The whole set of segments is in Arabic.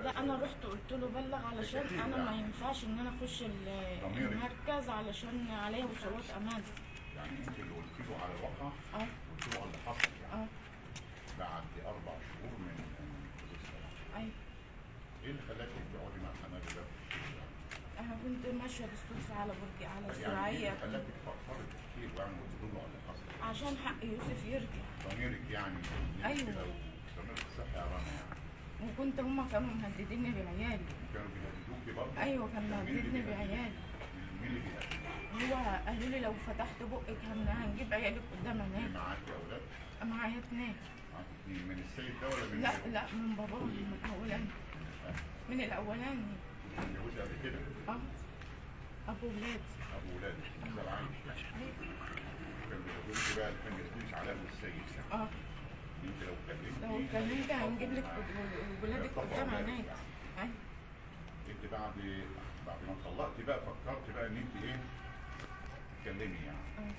لا انا رحت قلت له بلغ علشان انا ما ينفعش ان انا اخش المركز علشان عليا وصولات امان. يعني انت اللي قلت له على الواقع؟ قلت له على اللي حصل يعني. بعد 4 شهور من حدوث الطلاق. ايوه. ايه اللي خلاكي تقعدي مع حماده ده في الشغل يعني؟ انا كنت ماشيه بالصدفه على برج على يعني الزراعيه. ايه اللي خلاكي تفكري كتير يعني وتقولي له على اللي حصل؟ عشان حق يوسف يرجع. ضميرك يعني. ايوه. لو ضميرك صحي يا رنا يعني. وكنت هما كانوا مهدديني بعيالي. كانوا بيهددوكي برضه؟ ايوه كان مهددني بعيالي. مين اللي بيهددك؟ هو قالوا لي لو فتحت بقك هنجيب عيالك قدام عينيك. معاكي اولاد؟ معايا 2. معاكي 2 من السيد ده ولا من لا من باباهم من الاولاني. من الاولاني. متجوزه قبل كده؟ ابو ولادي. ابو ولادك لسه عايش يعني؟ كان بيقول بقى ما يسميش على ابو السيد يعني. انت لو اتكلمت هنجيب لك ولادك قدام عينيك. انت بعد ما اتطلقتي بقى فكرت بقى ان انت ايه تتكلمي يعني.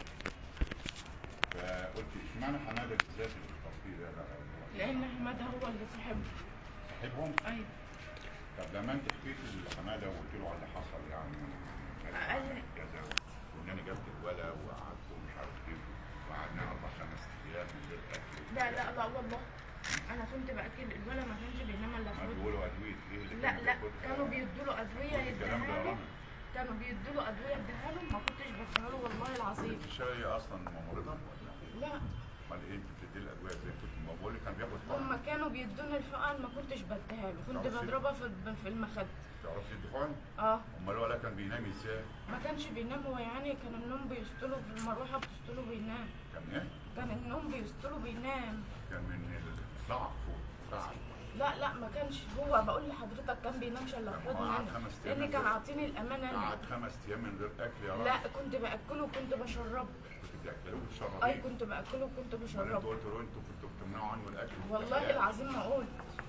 فقلت اشمعنى حماده بالذات اللي اخترتيه ده بقى؟ لان حماده هو اللي صاحبهم؟ ايوه. طب لما انت حكيتي لحماده وقلت له على اللي حصل يعني قال لي كذا وان انا جبت الولا وقعدت ومش عارف ايه وقعدنا 4-5 ايام من غير اكل. لا والله انا كنت باكل الولا ما كانش بينام الا ما بيقولوا ادويه ايه؟ لا كانوا بيدوا له ادويه يديها له. كانوا بيدوا له ادويه يديها له ما كنتش بديها له والله العظيم. الشاي اصلا ممرضه؟ لا. امال ايه انت بتدي الادويه ازاي؟ كنت بقول لك كان بياخد هم كانوا بيدوني الحقن ما كنتش بديها له، كنت بضربها في المخده. تعرفي تدي حقن؟ امال الولد كان بينام ازاي؟ ما كانش بينام هو يعني كان النوم بيستله في المروحه بتستله بينام. كان ايه؟ كان النوم بيستله بينام. كان من الضعف والتعب. لا ما كانش هو بقول لحضرتك كان بينامش الا خد مني لان كان عاطيني الامانه. قعد 5 ايام من غير اكل يا رب؟ لا كنت باكله وكنت بشربه. كنت بتاكله وتشربيه؟ اي كنت باكله وكنت بشربه. انتوا قلتوا له انتوا كنتوا بتمنعوا عنه الاكل؟ والله العظيم ما قلت.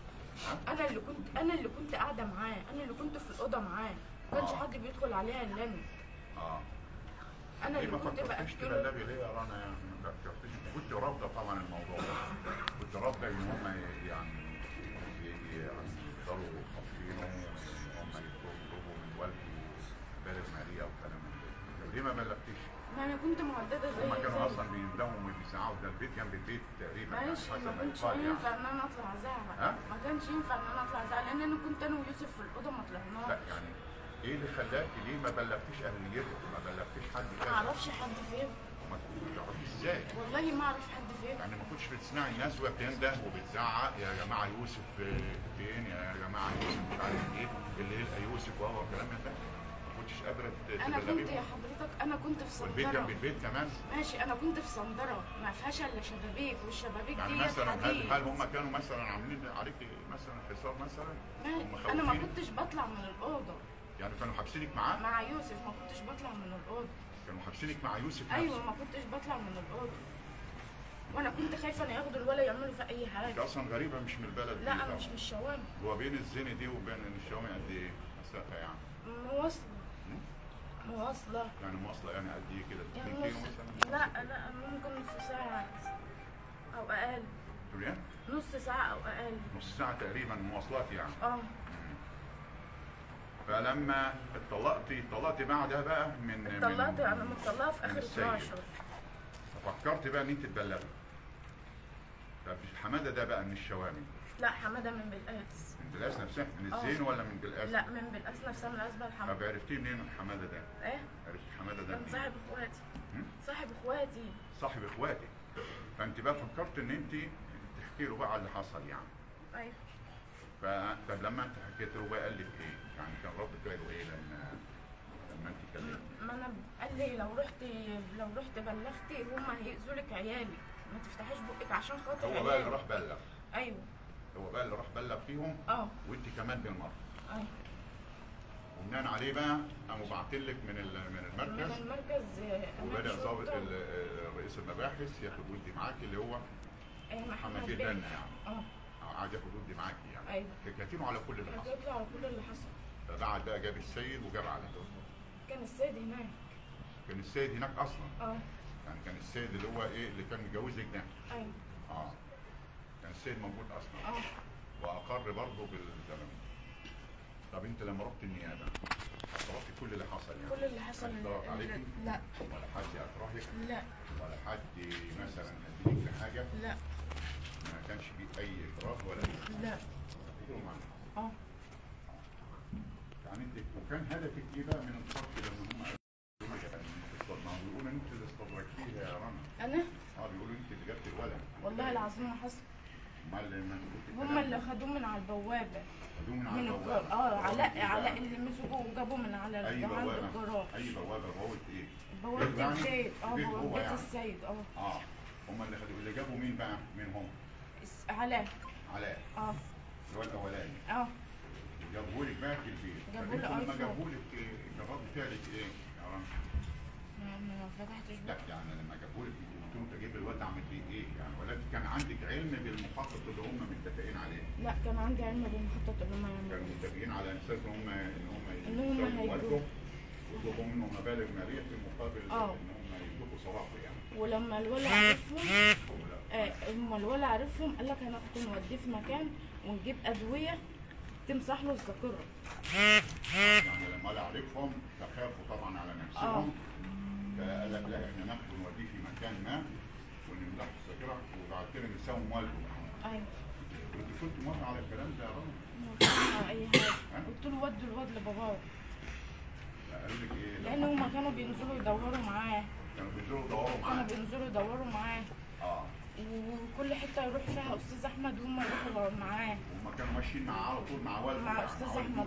انا اللي كنت قاعده معاه، انا اللي كنت في الاوضه معاه، ما كانش حد بيدخل عليها الا انا. انا اللي كنت باكله. تبلغي ليه يا رنا يعني؟ ما فكرتيش؟ كنت رافضه طبعا الموضوع ده، كنت رافضه ان هم يعني يفضلوا خاطفينه وان هم يطلبوا من والده مبالغ ماليه والكلام من ده. ليه ما بلغتيش؟ ما انا كنت مهدده زي هم كانوا اصلا بيندموا وبيزعقوا، ده البيت جنب البيت تقريبا. ماشي ما كانش ينفع ان انا اطلع ازعق. ما كانش ينفع ان انا اطلع ازعق لان انا كنت انا ويوسف في الاوضه ما طلعناش. لا يعني ايه اللي خلاكي ليه ما بلغتيش اهليته؟ ما بلغتيش حد كده؟ ما اعرفش حد فين. ما تعرفيش ازاي؟ والله ما اعرف حد فين. يعني ما كنتش بتسمعي الناس وهي بتنده وبتزعق يا جماعه يوسف فين؟ يا جماعه يوسف مش عارف ايه اللي يلقى يوسف وهو الكلام ده؟ ما كنتش قادره تبلغيهم؟ انا كنت يا حضرتك انا كنت في صندره. والبيت جنب البيت كمان؟ ماشي انا كنت في صندره ما فيهاش الا شبابيك والشبابيك يعني دي مثلا حديد. هل هم كانوا مثلا عاملين عليكي مثلا حصار مثلا؟ انا ما كنتش بطلع من الاوضه. يعني كانوا حابسينك معاه؟ مع يوسف ما كنتش بطلع من الاوضه. كانوا حابسينك مع يوسف نفسه؟ ايوه ما كنتش بطلع من الاوضه. وانا كنت خايفه ان ياخدوا الولا يعملوا في اي حاجه. انت اصلا غريبه مش من البلد دي. لا انا مش من الشوامع. هو بين الزينه دي وبين الشوامع قد ايه مسافه يعني؟ مواصله. يعني مواصله يعني قد ايه كده؟ 2 كيلو مثلا؟ لا ممكن نص ساعه او اقل. تقول ايه؟ نص ساعه او اقل. نص ساعه تقريبا مواصلات يعني. فلما اتطلقتي بعدها بقى اتطلقت انا متطلقه في اخر 12. ففكرت بقى ان انت تبلغي. طب حماده ده بقى من الشوامي؟ لا حماده من بلقاس. من بلقاس نفسها؟ من الزين ولا من بلقاس؟ لا من بلقاس نفسها من العزبه الحمراء. طب عرفتيه منين حماده ده؟ ايه؟ عرفتي حماده ده كان صاحب اخواتي. صاحب اخواتي. صاحب اخواتي. فانت بقى فكرت ان انت تحكي له بقى على اللي حصل يعني. ايوه. طب لما انت حكيت له بقى قال لك ايه؟ يعني كان رد فعله ايه لما انت كلمتي؟ ما انا قال لي لو رحت بلغتي هم هيأذوا لك عيالي، ما تفتحيش بقك عشان خاطر هو بقى اللي راح بلغ؟ ايوه. هو بقى اللي راح بلغ فيهم؟ وانت كمان بالمره؟ ايوه. وبناء عليه بقى قاموا باعتين لك من المركز؟ من المركز وبدا ضابط رئيس المباحث ياخد ودي معاكي اللي هو محمد بيه يعني. قعد ياخد ودي معاكي يعني. ايوه. حكيتي له على كل اللي حصل؟ حكيت له على كل اللي حصل. فبعد بقى جاب السيد وجاب على كان السيد هناك. كان السيد هناك اصلا؟ يعني كان السيد اللي هو ايه اللي كان متجوزك ده؟ ايوه. كان السيد موجود اصلا؟ واقر برضه بالزمن. طب انت لما رحت النيابه اعترفتي كل اللي حصل يعني؟ كل اللي حصل اعترف عليكي؟ لا. ولا حد اكرهك؟ لا. ولا حد مثلا هديك لحاجه؟ لا. ما كانش فيه اي اكراه ولا لا. اه. يعني انت وكان هدفك ايه بقى من الصرف لما هم ما بيقولوا انت اللي استدركتيها يا رنا؟ انا؟ بيقولوا انت اللي جبت الولد. والله العظيم ما حصل. امال لما هم اللي خدوه من على البوابه. خدوه من على البوابه؟ علاء اللي مسكوه وجابوه من على عند الجراج. اي بوابه؟ بوابه ايه؟ بوابه البيت. بوابه بيت السيد. هم اللي خدوه. اللي جابوا مين بقى منهم؟ علاء. اللي هو الاولاني. جابوه لك بقى في البيت. جابوه لي لما جابوه لك الجراج بتاعك ايه يا رنا؟ ما فتحتش لا يعني لما جابوا لك قلت له انت جايب الواد اعمل فيه ايه؟ يعني ولا كان عندك علم بالمخطط اللي هم متفقين عليه؟ لا كان عندي علم بالمخطط اللي هم يعملوه. كانوا متفقين على اساس ان هم يسووا ويطلبوا منهم مبالغ ماليه في مقابل ان هم يطلبوا صراحه يعني. ولما الولد عرفهم قال لك هناخده نوديه في مكان ونجيب ادويه تمسح له الذاكره. يعني لما لا عرفهم فخافوا طبعا على نفسهم. فقال لك لا احنا ناخده نوديه في مكان ما ونمسح الذاكره وبعد كده نساوم والده. ايوه. انت كنت موافقه على الكلام ده يا رنا؟ موافقه على اي حاجه. قلت له ودوا الواد لباباه. قالوا لك ايه؟ لان هما كانوا بينزلوا يدوروا معاه. كانوا بينزلوا يدوروا معاه؟ وكل حته يروح فيها استاذ احمد وهم يروحوا معاه. هم كانوا ماشيين معاه على طول مع والده؟ مع استاذ احمد.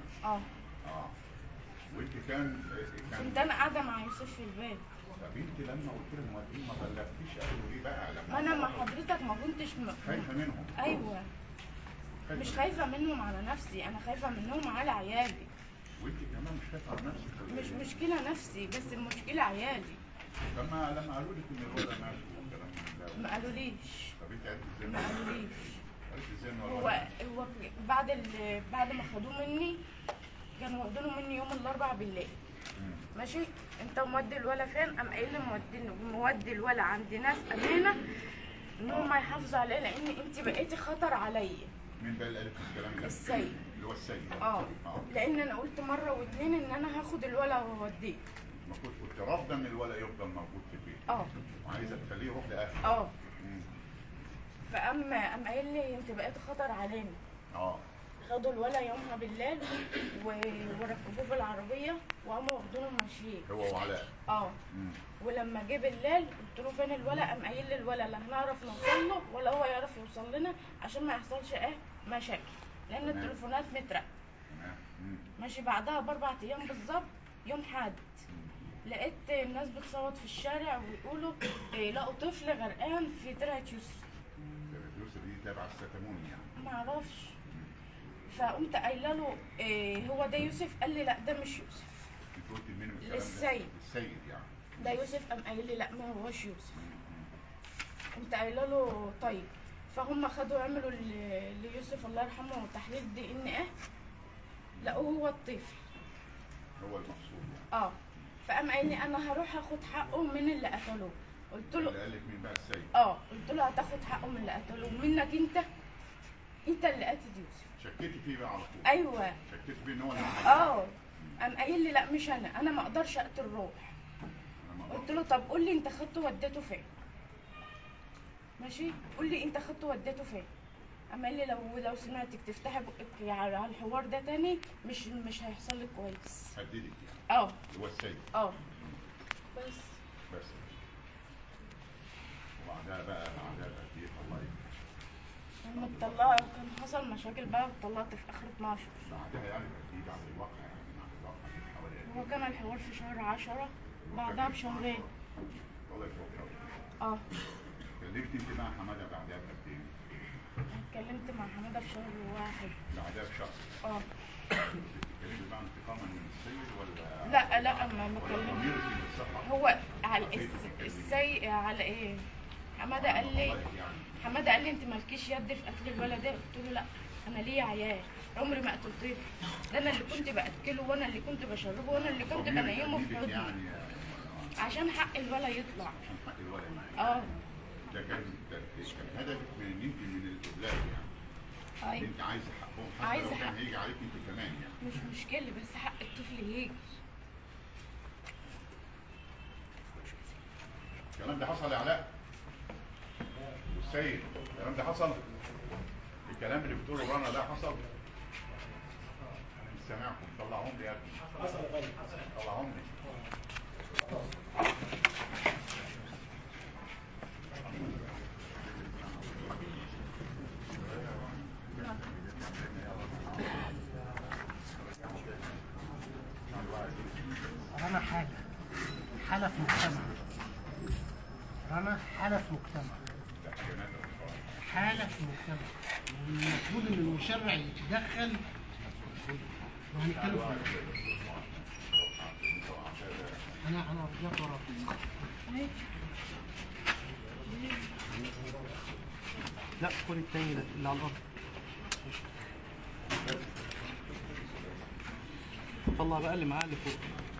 وانت كنت انا قاعده مع يوسف في البيت. طب انت لما قلت لهم وديه ما بلغتيش قالوا ايه بقى؟ ما انا مع حضرتك ما كنتش خايفه منهم؟ ايوه. مش خايفه منهم على نفسي، انا خايفه منهم على عيالي. وانت كمان مش خايفه على نفسك؟ مش مشكله نفسي بس المشكله عيالي. لما قالوا لك ان الولد مات والكلام ده ما قالوليش. طب انت عرفتي ازاي؟ ما قالوليش. عرفتي ازاي ان هو بعد ما خدوه مني كانوا واخدينه مني يوم الاربعاء بالليل. ماشي. انت مودي الولا فين؟ قام قايل لي مودي الولا عند ناس امانه ان هم يحافظوا عليه لان انت بقيتي خطر عليا. مين بقى اللي قال لك الكلام ده؟ السيد. اللي هو السيد. لان انا قلت مره واتنين ان انا هاخد الولا واوديه. المفروض كنت رافضه ان الولا يفضل موجود في البيت. وعايزه تخليه يروح لاهله. فقام قايل لي انت بقيت خطر علينا. خدوا الولا يومها بالليل وركبوه في العربيه وقاموا واخدينه ماشيين. هو وعلاء. ولما جه بالليل قلت له فين الولا؟ قام قايل لي الولا لا هنعرف نوصل له ولا هو يعرف يوصل لنا عشان ما يحصلش مشاكل لان التليفونات متراقبه. ماشي. بعدها ب4 ايام بالظبط يوم حد لقيت الناس بتصوت في الشارع ويقولوا لقوا طفل غرقان في ترعه يوسف. يوسف دي تابعه الستاموني يعني؟ ما اعرفش. فقمت قايله له هو ده يوسف؟ قال لي لا ده مش يوسف. انت قلت لمين الكلام ده؟ للسيد. السيد يعني؟ ده يوسف. قام قايل لي لا ما هوش يوسف. قمت قايله له طيب. فهم خدوا عملوا ليوسف الله يرحمه تحليل DNA لقوه هو الطفل. هو المقصود يعني؟ فقام قايل لي انا هروح اخد حقه من اللي قتلوه. قلت له اللي قال لك مين بقى السيد؟ قلت له هتاخد حقه من اللي قتلوه منك انت اللي قتل يوسف. شكيتي فيه بقى على طول؟ ايوه. شكيتي فيه ان هو اللي قام قايل لي لا مش انا ما اقدرش اقتل روح. قلت له طب قول لي انت خدته وديته فين؟ ماشي. قول لي انت خدته وديته فين؟ قام قال لي لو سمعتك تفتحي بقك على الحوار ده تاني مش هيحصل لك كويس. هددك يعني؟ هو السيد. بس وبعدها بقى ايه الله لما اتطلقت كان حصل مشاكل بقى واتطلقت في اخر 12. بعدها يعني اكيد على الواقع يعني حوالي هو كان الحوار في شهر 10 بعدها بشهرين. والله يتوفى. كلمت انت مع حماده بعدها بقد ايه؟ اتكلمت مع حماده في شهر 1. بعدها بشهر؟ بتتكلمي بقى انتقاما من السيد ولا؟ لا ما كلمتش. هو على السيد على ايه؟ حماده قال لي انت مالكيش يد في قتل الولد ده. قلت له لا انا ليا عيال عمري ما قتلت طفل. ده انا اللي كنت باكله وانا اللي كنت بشربه وانا اللي كنت بنيمه في حضني يعني عشان حق الولد يطلع. عشان حق الولد. ده كان هدفك من الاولاد يعني؟ أيوة. انت عايزه حقهم حتى عايزة لو كان حق. هيجي عليك انت كمان يعني. مش مشكله، بس حق الطفل يجي. الكلام ده حصل يا علاء والسيد؟ الكلام ده حصل؟ الكلام اللي بتقوله رنا ده حصل؟ مش سامعكم، طلعهم لي يا ابني. حصل يا فندم، طلعهم لي. رنا حالة في مجتمع. رنا حالة في مجتمع. حالة في مجتمع. والمفروض ان المشرع يتدخل وهنتكلم فيه. انا رجعت وراك. لا خد التاني ده اللي على الارض. طلع بقى اللي معاه اللي فوق.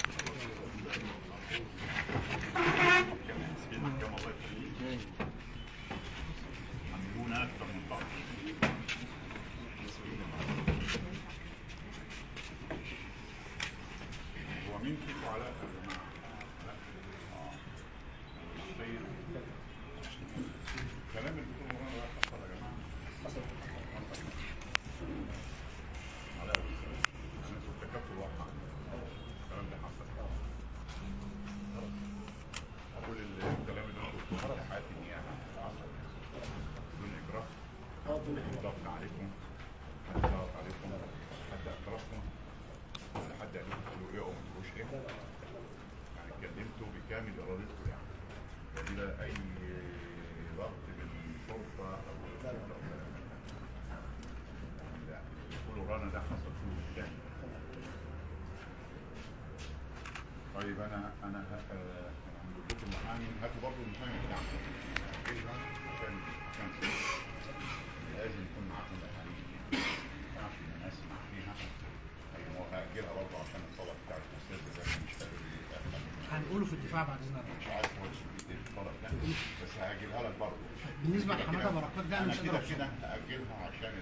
عملونا اكثر من طرف. هو مين فيكم علاء يا جماعه؟ الكلام اللي بتقوله رنا ده حصل يا جماعه؟ حصل. علاء انتوا ارتكبتوا الواقع. الكلام ده حصل. كل الكلام اللي انتوا بتقولوه في حياه النيابه حصل بدون اجراء. ضغط عليكم، حد ضغط عليكم، حد اكرهكم، ولا حد قال لكم تقولوا ايه او ما تقولوش ايه. يعني اتكلمتوا بكامل ارادتكم يعني. بلا اي ضغط من الشرطه او الشرطه او لا. يقولوا رنا ده حصل فيه بالكامل. طيب انا هعمل لكم محامي، هاتوا برضه المحامي بتاعكم. عشان لازم يكون معاكم محامي. ما ينفعش ان انا اسمع فيها. وهاجلها برضه عشان الطلب بتاع الاستاذ ده مش قادر يتأخر. هنقوله في الدفاع بعد اذن الله. مش عارف هو الطلب ده بس هاجلها لك برضه. بالنسبه لحماده بركات ده انا مش قادر كده هاجلها عشان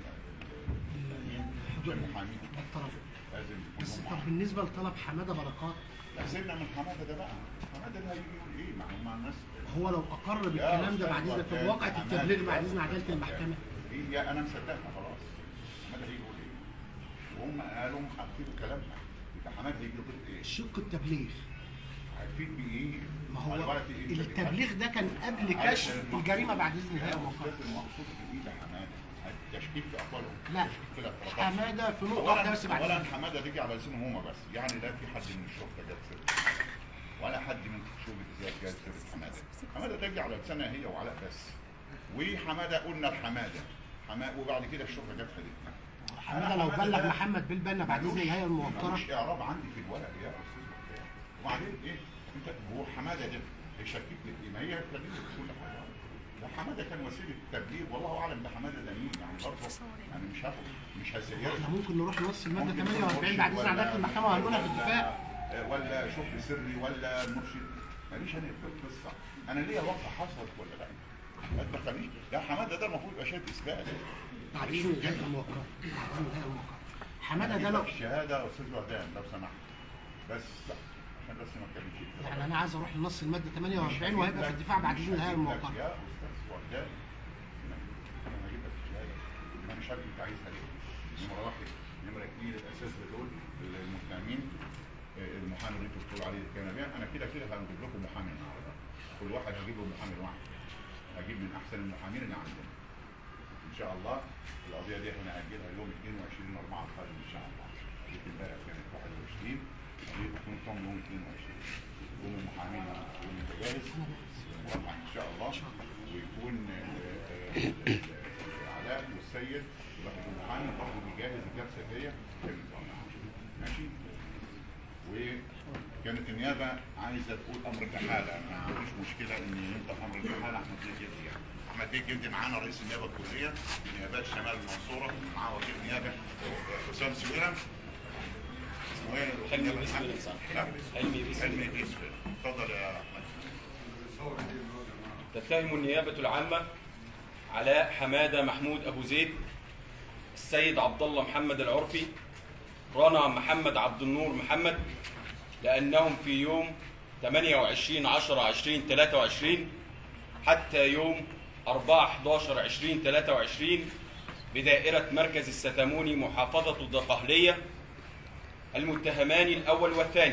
المحامي الطرف. لازم بس يكون طب بالنسبه لطلب حماده بركات، لا سيبنا من حماده ده بقى. حماده ده هيجي يقول ايه مع الناس؟ هو لو اقر بالكلام ده بعد اذن في واقعه التبليغ بعد اذن عداله المحكمه. هي انا مصدقها خلاص. حماده هيجي يقول ايه؟ وهم قالوا هكتبوا كلامنا. يبقى حماده هيجي يقول ايه؟ شق التبليغ. هيفيد بايه؟ ما هو التبليغ ده كان قبل كشف الجريمه بعد اذن الله. المقصود بايه ده حماده؟ تشكيك في اقوالهم. لا حماده في نقطه واحده بس بعد. اولا حماده تيجي على لسانهم هم بس، يعني لا في حد من الشرطه جاب سيره ولا حد من شؤون الازاز جاب سيره حماده. حماده تيجي على لسانها هي وعلاء بس. وحماده قلنا لحماده وبعد كده الشرطه جت خدتنا. حماده لو بلغ محمد بالبنا بعد اذن الهيئه الموقره. مش اعراب عندي في الورق يا استاذ. وبعدين ايه؟ انت هو حماده ده هيشكك لك ايه؟ ما هي هتكلمك في كل حاجه. حماده كان وسيله تبليغ والله اعلم ده حماده ده مين يعني برضه يعني مش هسيره. احنا ممكن نروح نص الماده 48 بعد اذن عداله المحكمه وهنقولها في الدفاع. ولا شغل سري ولا مرشد ماليش انا في القصه. انا ليا واقع حصلت ولا لا؟ ما تدخلنيش. لا حماده ده المفروض يبقى شهاده اثبات. بعد اذن الهيئه الموقره. بعد اذن الهيئه الموقره. حماده ده لو الشهاده يا استاذ وردان لو سمحت. بس عشان بس ما اتكلمش. يعني انا عايز اروح لنص الماده 48 وهيبقى في الدفاع بعد اذن الهيئه الموقره. يا استاذ وردان انا هجيب لك الشهاده. انا مش عارف انت عايزها ليه. نمره واحد، نمره اثنين الاساس دول المتهمين المحامي اللي انتوا بتقولوا عليه كان بيان. انا كده هنجيب لكم محامي النهارده. كل واحد هجيب له محامي واحد. هجيب من احسن المحامين اللي عندنا. ان شاء الله القضيه دي احنا هنأجلها يوم 22/4 القادم ان شاء الله. امبارح كانت 21 هتكون صوم يوم 22. يكون المحامين يكون متجهز موافق ان شاء الله ويكون علاء والسيد ياخدوا المحامي برضه بيجهز الجلسه دي ماشي. وكانت النيابه عايزه تقول امر الجحاله. ما عنديش مشكله ان ينطق امر الجحاله احمد بيه جلدي يعني. احمد بيه جلدي معانا رئيس النيابه الكليه نيابات شمال المنصوره، معاه وكيل نيابه حسام سويرم. اسمه ايه؟ حلمي بيسفل. اتفضل يا احمد. تتهم النيابه العامه علاء حماده محمود ابو زيد السيد عبد الله محمد العرفي، رنا محمد عبد النور محمد، لأنهم في يوم 28/10/2023 حتى يوم 4/11/2023 بدائرة مركز الستاموني محافظة الدقهلية المتهمان الأول والثاني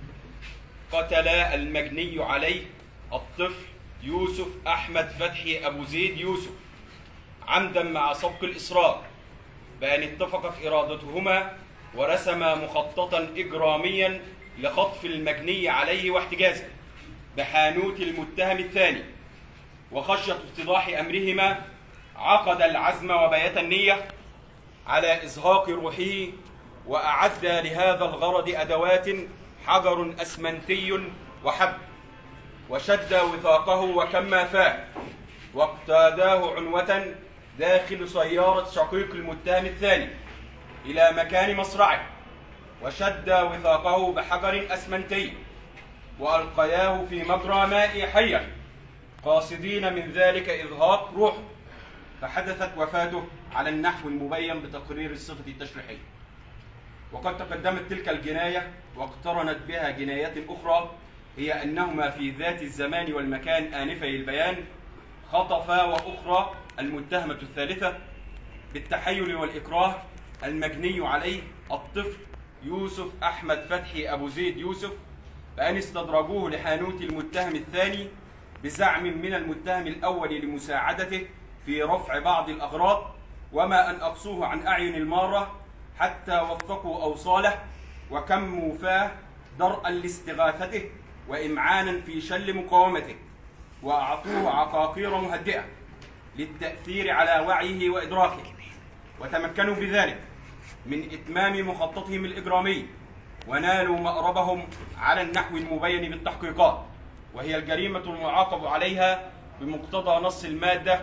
قتلا المجني عليه الطفل يوسف أحمد فتحي أبو زيد يوسف عمدا مع سبق الإصرار، بأن اتفقت إرادتهما ورسما مخططا إجراميا لخطف المجني عليه واحتجازه بحانوت المتهم الثاني، وخشية افتضاح أمرهما عقد العزم وبيت النية على إزهاق روحه، وأعد لهذا الغرض أدوات حجر أسمنتي وحبل، وشد وثاقه وكما فاه، واقتاداه عنوة داخل سيارة شقيق المتهم الثاني إلى مكان مصرعه، وشد وثاقه بحجر أسمنتي وألقياه في مجرى ماء حيا، قاصدين من ذلك إزهاق روحه، فحدثت وفاته على النحو المبين بتقرير الصفة التشريحية. وقد تقدمت تلك الجناية واقترنت بها جنايات أخرى، هي أنهما في ذات الزمان والمكان آنفي البيان خطفا وأخرى المتهمة الثالثة بالتحيل والإكراه المجني عليه الطفل يوسف أحمد فتحي أبو زيد يوسف، بأن استدرجوه لحانوت المتهم الثاني بزعم من المتهم الأول لمساعدته في رفع بعض الأغراض، وما أن أقصوه عن أعين المارة حتى وفقوا أوصاله وكموا فاه درءا لاستغاثته وإمعانا في شل مقاومته، وأعطوه عقاقير مهدئة للتأثير على وعيه وإدراكه، وتمكنوا بذلك من إتمام مخططهم الإجرامي، ونالوا مأربهم على النحو المبين بالتحقيقات، وهي الجريمة المعاقب عليها بمقتضى نص المادة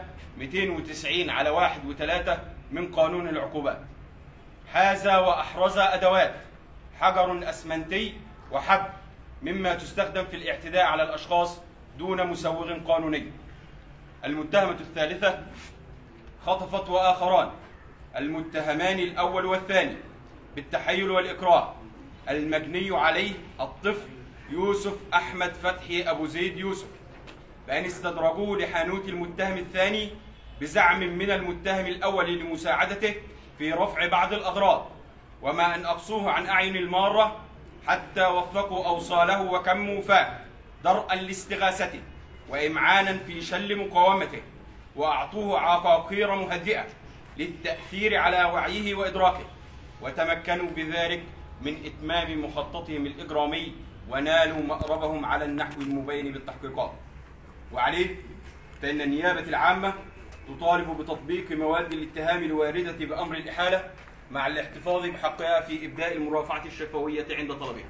290/1 و3 من قانون العقوبات. حاز وأحرز أدوات حجر أسمنتي وحبل مما تستخدم في الاعتداء على الأشخاص دون مسوغ قانوني. المتهمة الثالثة خطفت وآخران المتهمان الأول والثاني بالتحيل والإكراه المجني عليه الطفل يوسف أحمد فتحي أبو زيد يوسف، بأن استدرجوه لحانوت المتهم الثاني بزعم من المتهم الأول لمساعدته في رفع بعض الأغراض، وما أن أقصوه عن أعين المارة حتى وفقوا أوصاله وكموا فاه درءا لاستغاثته وإمعانا في شل مقاومته، وأعطوه عقاقير مهدئة للتأثير على وعيه وإدراكه، وتمكنوا بذلك من إتمام مخططهم الإجرامي، ونالوا مأربهم على النحو المبين بالتحقيقات. وعليه فإن النيابة العامة تطالب بتطبيق مواد الاتهام الواردة بأمر الإحالة مع الاحتفاظ بحقها في إبداء المرافعة الشفوية عند طلبها.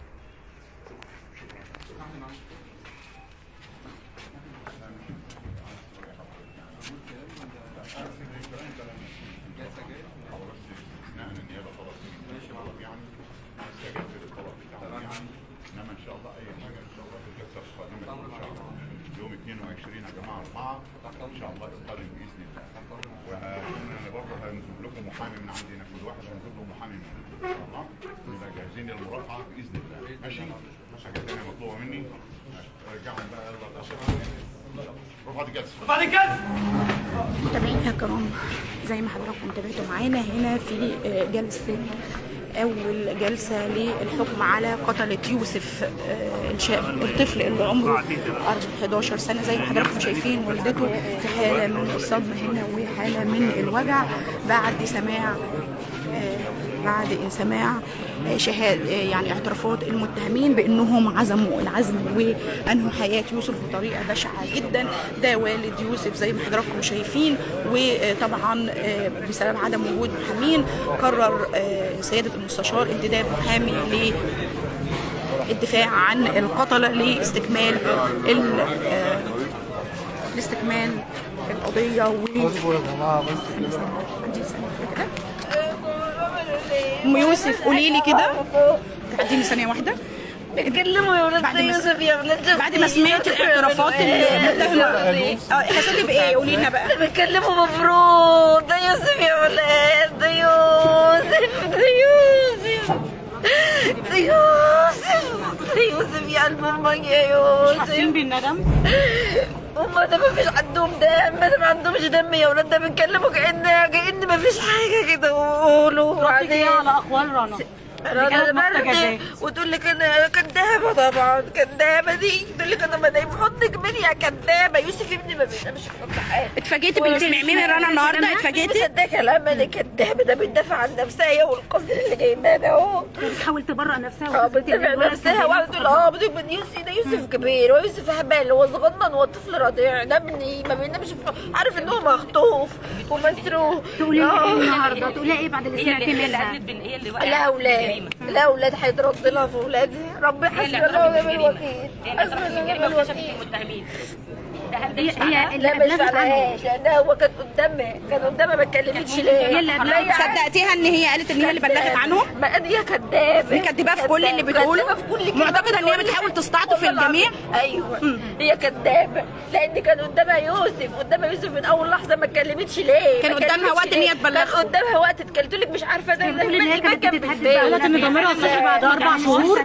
انما ان شاء الله اي حاجه ان شاء الله في الجلسه القادمه ان شاء الله يوم 22 يا جماعه 4 ان شاء الله القادم باذن الله. وانا برضه هنجيب لكم محامي من عندنا، كل واحد هنجيب له محامي من عندنا ان شاء الله، نبقى جاهزين للمرافعه باذن الله. ماشي؟ حاجه ثانيه مطلوبه مني رجعهم بقى يلا رفعت الجلسه. رفعت الجلسه. متابعينا الكرام، زي ما حضراتكم تابعتوا معانا هنا في جلسه أول جلسة للحكم على قتلة يوسف الشاب الطفل اللي عمره 11 سنة. زي ما حضراتكم شايفين والدته في حالة من الصدمة هنا وحالة من الوجع بعد سماع شهادة يعني اعترافات المتهمين بأنهم عزموا العزم وأنهوا حياة يوسف بطريقة بشعة جدا. ده والد يوسف زي ما حضراتكم شايفين، وطبعا بسبب عدم وجود محامين قرر سيادة المستشار انتداب محامي للدفاع عن القتلة لاستكمال القضية. أم يوسف قولي لي كده، تعديني ثانية واحدة. بيتكلموا يا ولاد يوسف يا ولاد. بعد ما سمعت الاعترافات المتهمه حسيتي بايه؟ قولي لنا بقى. بيتكلموا مفروض ده يوسف يا ولاد، ده يوسف ده يوسف ده يوسف ده يوسف يا قلب امك يا يوسف. حاسين بالندم؟ هما ده مفيش عندهم دم، ده ما عندهمش دم يا ولاد، ده بيتكلموا كأن مفيش حاجة كده. وقولوا وبعدين على أقوال رنا رنا برد وتقول لك انا كدابه. طبعا كدابه دي تقول لك انا بنام في حضنك مين يا كدابه. يوسف ابني ما بينامش في حضن حد. اتفاجئتي باللي سمعناه من رنا النهارده؟ اتفاجئتي؟ مصدقه كلام انا كدابه، ده بتدافع عن نفسها هي والقصد اللي جايباه ده اهو. بتحاول تبرأ نفسها بتدافع عن نفسها وقعدت تقول بتقول يوسف ده يوسف كبير ويوسف هبال، هو صغنن، هو طفل رضيع، ده ابني ما بينامش عارف ان هو مخطوف ومسروق. تقولي ايه النهارده؟ تقولي ايه بعد اللي سمعتي منها؟ لا اولاد لا اولاد هيترد لها في اولادي. ربي حسبي الله ونعم الوكيل. حسبي الله ونعم الوكيل. هي لا ما يشفعلهاش لانها هو كان قدامها ما اتكلمتش ليه؟ صدقتيها ان هي قالت ان هي اللي بلغت عنهم؟ ما هي كدابه، مكدباه في كل اللي بتقوله، معتقده ان هي بتحاول تستعطف الجميع. ايوه هي كدابه لان كان قدامها يوسف من اول لحظه ما اتكلمتش ليه؟ كان قدامها وقت ان هي تبلغ، كان قدامها وقت قلت لك مش عارفه ده اللي كانت بتتهدد قالت ان ضميرها صحي بعد 4 شهور.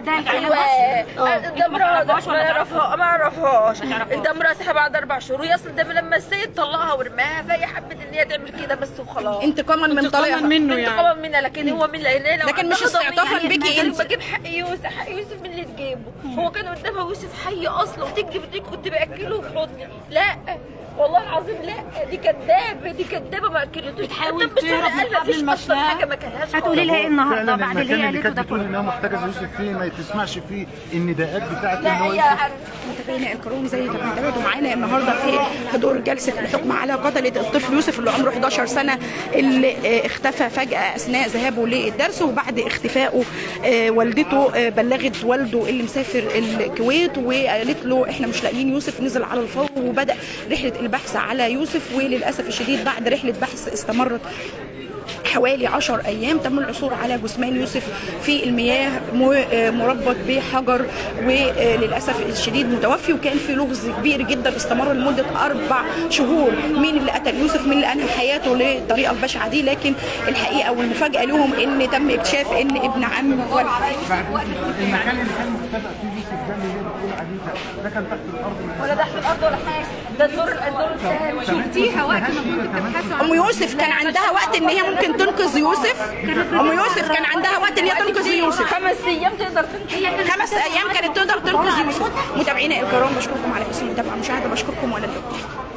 ضميرها ما اعرفهاش ضميرها صحي بعد 4 شهور. هي اصلا ده لما السيد طلقها ورماها فهي حبت ان هي تعمل كده بس وخلاص. انتقاما من طريقها منه يعني انتقاما منها، لكن هو من لكن مش استعطافا بيكي انت. بجيب حق يوسف من اللي تجيبه. هو كان قدامها يوسف حي اصلا وتكذب كنت باكله في حضني. لا والله العظيم لا، دي كدابه ما اكلتوش. بتحاول تهرب من حبل المشنقه. حاجه ما كلهاش. هتقولي لها ايه النهارده بعد اللي هي قالته ده كله؟ انها محتجزه يوسف فيه ما تسمعش فيه النداءات بتاعت ان هو متابعينا الكرام زي ما تابعتوا معانا النهارده في حضور جلسه الحكم على قتله الطفل يوسف اللي عمره 11 سنه اللي اختفى فجاه اثناء ذهابه للدرس، وبعد اختفائه والدته بلغت والده اللي مسافر الكويت وقالت له احنا مش لاقيين يوسف. نزل على الفور وبدا رحله البحث على يوسف، وللاسف الشديد بعد رحله بحث استمرت حوالي 10 أيام تم العثور على جثمان يوسف في المياه مربط بحجر، وللأسف الشديد متوفي. وكان في لغز كبير جدا استمر لمدة 4 شهور مين اللي قتل يوسف، مين اللي أنهى حياته للطريقة البشعة دي. لكن الحقيقة والمفاجأة لهم إن تم اكتشاف إن ابن عم المكان اللي كان مختبئ فيه يوسف ده اللي هي بتقول عليه ده كان تحت الأرض ولا تحت الأرض ولا حاجة، ده الدور الثاني. شفتيها وقت ما كنت بتبحثوا أم يوسف كان عندها وقت إن هي ممكن تنقذ يوسف؟ أم يوسف كان عندها وقت إن هي تنقذ يوسف. 5 أيام تقدر تنقذ. 5 أيام كانت تقدر تنقذ يوسف. متابعينا الكرام بشكركم على حسن المتابعة والمشاهدة، بشكركم ولا